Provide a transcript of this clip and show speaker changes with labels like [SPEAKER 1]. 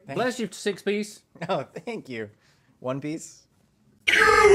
[SPEAKER 1] Bless you, 6-piece.
[SPEAKER 2] Oh, thank you. One piece.